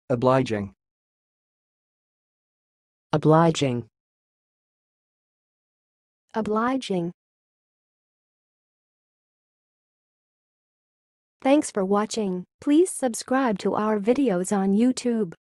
obliging, obliging, obliging. Thanks for watching. Please subscribe to our videos on YouTube.